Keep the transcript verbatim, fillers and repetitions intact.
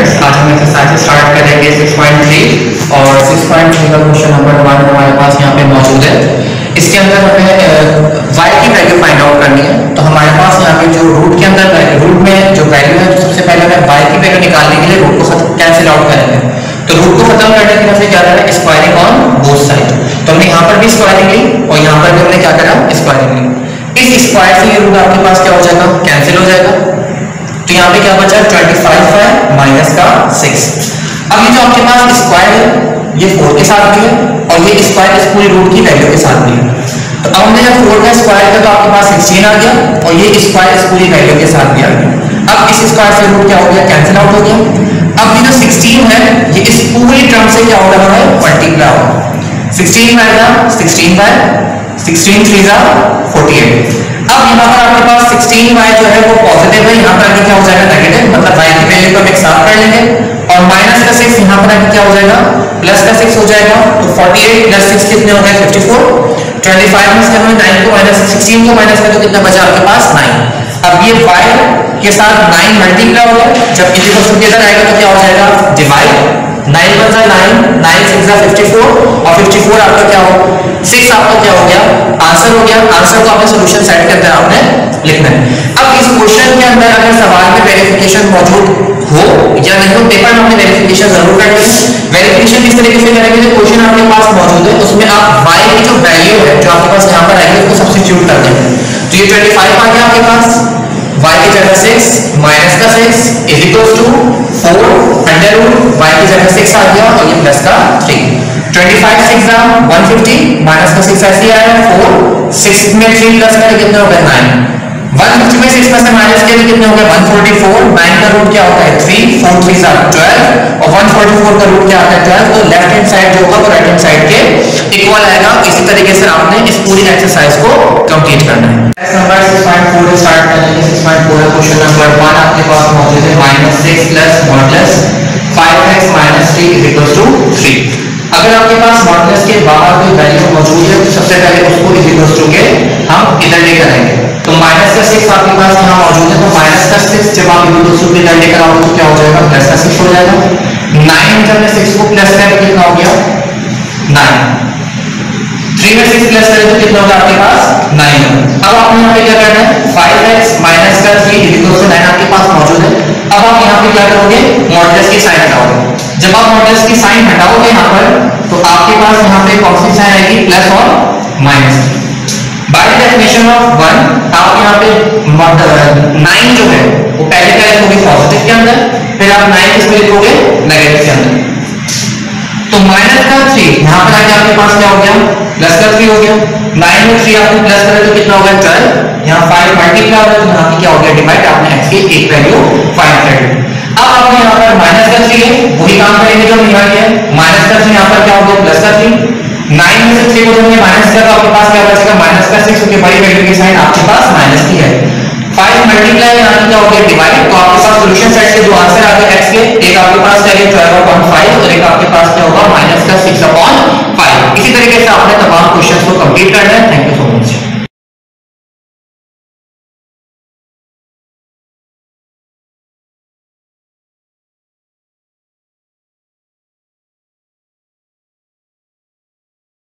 Students, आज हम exercise start करेंगे सिक्स पॉइंट थ्री और सिक्स पॉइंट थ्री का क्वेश्चन नंबर वन हमारे पास यहाँ पे मौजूद है। इसके अंदर हमें y की वैल्यू फाइंड आउट करनी है। तो हमारे पास यहाँ पे जो रूट के अंदर रूट में जो वैल्यू है, तो सबसे पहले हमें y की वैल्यू निकालने के लिए रूट को कैंसिल आउट करेंगे। तो रूट को खत्म करने के लिए क्या करें, स्क्वायरिंग ऑन बोथ साइड। तो हमने यहाँ पर भी स्क्वायरिंग ली और यहाँ पर भी हमने क्या करा, स्क्वायरिंग ली। इस स्क्वायर से ये रूट आपके पास क्या हो जाएगा, कैंसिल हो जाएगा। तो यहाँ पे क्या बचा, ट्वेंटी फाइव है माइनस का सिक्स। अब ये जो आपके पास स्क्वायर है ये फोर के साथ भी है और ये स्क्वायर इस पूरी रूट की वैल्यू के साथ भी है। तो अब हमने जब फोर का स्क्वायर किया तो आपके पास सिक्सटीन आ गया और ये स्क्वायर इस पूरी वैल्यू के साथ भी आ गया। अब इस स्क्वायर से रूट क्या हो गया, कैंसिल आउट हो गया। अब ये जो सिक्सटीन है ये इस पूरी टर्म से क्या हो रहा है, मल्टीप्लाई होगा। सिक्सटीन बाय जा सिक्सटीन बाय सिक्सटीन थ्री जा फोर्टी एट। अब यहाँ पर आपके पास सिक्सटीन वाई जो है वो पॉजिटिव है, यहाँ पर आगे क्या हो जाएगा, नेगेटिव। मतलब y की वैल्यू को हम एक साथ कर लेंगे और माइनस का सिक्स यहाँ पर आगे क्या हो जाएगा, प्लस का सिक्स हो जाएगा। तो फोर्टी एट प्लस सिक्स कितने हो गए, फिफ्टी फोर। ट्वेंटी फाइव में से हमें नाइन को माइनस सिक्सटीन को माइनस करें तो कितना बचा आपके पास, नाइन। अब ये y के साथ नाइन मल्टीप्लाई होगा, जब इक्वल टू इधर आएगा तो क्या हो जाएगा, डिवाइड। नाइन वन जा नाइन, नाइन सिक्स जा फिफ्टी फोर और फिफ्टी फोर आपका क्या हो, सिक्स आपका क्या हो गया, आंसर हो गया। आंसर को आपने सॉल्यूशन सेट के अंदर आपने लिखना है। अब इस क्वेश्चन के अंदर अगर सवाल में वेरिफिकेशन मौजूद हो या नहीं हो, पेपर में हमने वेरिफिकेशन जरूर करनी है। वेरिफिकेशन किस तरीके से करेंगे, जो क्वेश्चन आपके पास मौजूद है उसमें आप y की जो वैल्यू है जो आपके पास यहाँ पर आएगी उसको सब्स्टिट्यूट कर देंगे। तो ये ट्वेंटी फाइव आ गया आपके पास, y की जगह सिक्स माइनस का six is equal to four under root y की जगह सिक्स आ गया और ये प्लस का थ्री। ट्वेंटी फाइव सिक्स जा वन फिफ्टी माइनस का सिक्स ऐसे आया फोर, सिक्स में थ्री प्लस का कितने हो गए, नाइन। वन फिफ्टी में सिक्स में से माइनस के लिए कितने हो गए, वन फोर्टी फोर। नाइन का रूट क्या होता है, थ्री, फोर थ्री जा ट्वेल्व और वन फोर्टी फोर का रूट क्या आता है, ट्वेल्व। तो लेफ्ट हैंड साइड जो होगा वो राइट हैंड साइड के इक्वल आएगा। इसी तरीके से आपने इस पूरी एक्सरसाइज को कंप्लीट करना है। Number six point four start करेंगे। सिक्स पॉइंट फोर का क्वेश्चन नंबर वन आपके पास मौजूद है, minus six plus modulus five x minus three is equal to three. अगर आपके पास मॉडुलस के बाहर कोई वैल्यू मौजूद है तो सबसे पहले उसको इज इक्वल टू के हम इधर लेकर आएंगे। तो माइनस का सिक्स आपके पास यहाँ मौजूद है, तो माइनस का सिक्स जब आप इज इक्वल टू के इधर लेकर आओगे तो क्या हो जाएगा, प्लस का सिक्स हो जाएगा। नाइन जब मैं सिक्स को प्लस करें कितना हो गया, नाइन। थ्री में सिक्स प्लस करें तो कितना होगा आपके पास, नाइन। अब आपको यहाँ पे क्या करना है, फाइव एक्स माइनस का three is equal to nine आपके पास मौजूद है। अब आप यहाँ पे क्या करोगे, मॉडुलस की साइन हटाओगे। जब आप मॉडुलस की साइन हटाओगे यहाँ पर तो आपके पास यहाँ पे कौन सी साइन आएगी, प्लस और minus. By definition of one आप यहाँ पे नाइन जो है वो पहले क्या लिखोगे, पॉजिटिव के अंदर, फिर आप नाइन किसमें लिखोगे, नेगेटिव के अंदर। तो माइनस का थ्री यहाँ पर आके आपके पास क्या हो गया, प्लस का थ्री हो गया। नाइन में थ्री आपने प्लस करें तो कितना हो गया, ट्वेल्व। यहाँ फाइव मल्टीप्लाई हो गया तो यहाँ की क्या हो गया, डिवाइड। आपने एक्स की एक वैल्यू फाइंड कर ली। अब आपने यहाँ पर माइनस का थ्री है वही काम करेंगे जो यहाँ किया है। माइनस का थ्री यहाँ पर क्या हो गया, प्लस का थ्री। नाइन में से थ्री को हमने माइनस किया तो आपके पास क्या बचेगा, माइनस का सिक्स, क्योंकि बड़ी वैल्यू की साइन आपके पास माइनस की है। फाइव मल्टीप्लाई यहाँ की क्या हो गया, डिवाइड। तो आपके पास सॉल्यूशन सेट के दो आंसर आ गए एक्स के, एक आपके पास क्या है ट्वेल्व अपॉन फाइव और एक आपके पास क्या होगा, माइनस का सिक्स अपॉन फाइव। इसी तरीके से आपने तमाम क्वेश्चंस को कंप्लीट करना है।